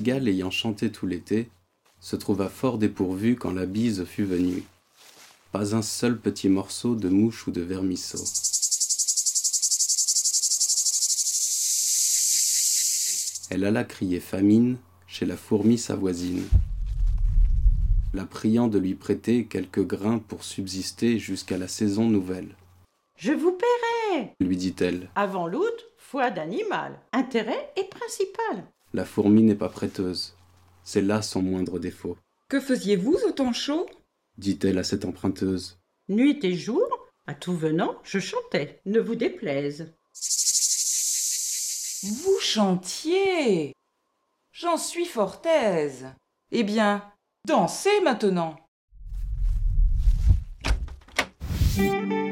cigale ayant chanté tout l'été, se trouva fort dépourvue quand la bise fut venue. Pas un seul petit morceau de mouche ou de vermisseau. Elle alla crier famine chez la fourmi sa voisine, la priant de lui prêter quelques grains pour subsister jusqu'à la saison nouvelle. « Je vous paierai, lui dit-elle. Avant l'août, foi d'animal, intérêt est principal. La fourmi n'est pas prêteuse, c'est là son moindre défaut. Que faisiez-vous au temps chaud ? Dit-elle à cette emprunteuse. Nuit et jour, à tout venant, je chantais, ne vous déplaise. Vous chantiez. J'en suis fort aise. Eh bien, dansez maintenant.